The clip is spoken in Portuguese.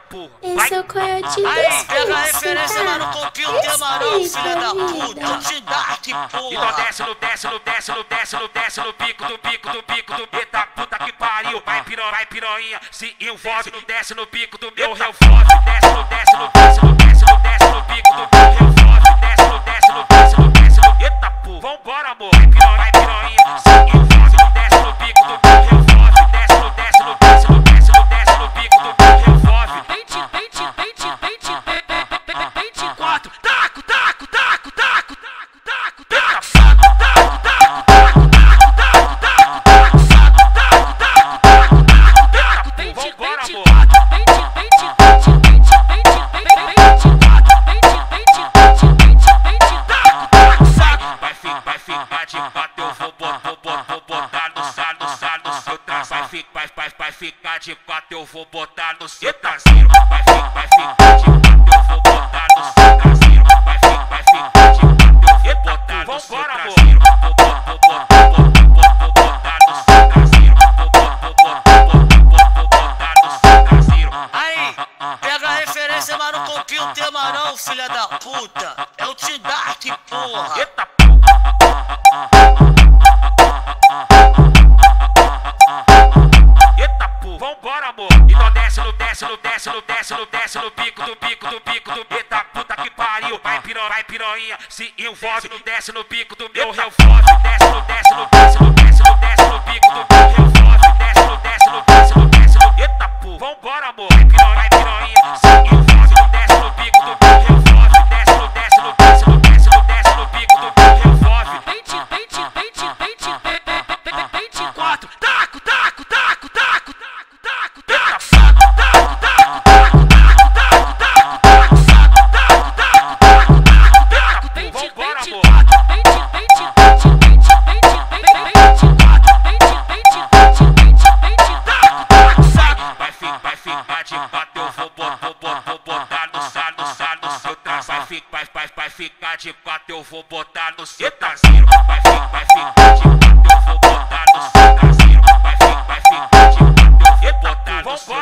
porra. Esse é o coiote Aí, dos pega a filhos, referência, tá? mano, copia o tema não, filha da puta. Eu te dar que Então porra. desce no pico do eita puta que pariu. Vai piranha, se envolve. Desce no pico do meu revólver. Desce no pico do meu revólver. Desce no eita porra. Vambora, amor. Vai piranha, se envolve. Desce no pico do meu revólver. Desce no pico do meu revólver. 24. Taco. Vambora, amor. Vai ficar de quatro, eu vou botar no seu traseiro. Vai ficar de quatro, eu vou botar no seu traseiro. Vai ficar de quatro, eu vou botar no seu traseiro. Vai ficar de quatro, eu vou botar no seu traseiro. Vou botar no seu traseiro. Aí, pega a referência, mas não copia o tema não, filha da puta. Eu te dar que porra. Eita porra, vambora, amor. Então desce no pico do eita puta que pariu. Vai piranha, se envolve. Desce no pico do meu revólver. Desce no pico do meu revólver. Desce no eita porra. Vambora, amor. Vai piranha, se envolve. Desce no pico do meu revólver. Desce no pico do meu revólver. 24. Taco. Vambora, amor. Vai ficar de quatro, eu vou botar no seu traseiro. Vai ficar de quatro, eu vou botar no seu traseiro. Vai ficar de quatro, eu vou botar no seu traseiro. Vai ficar de quatro, eu vou botar no seu traseiro.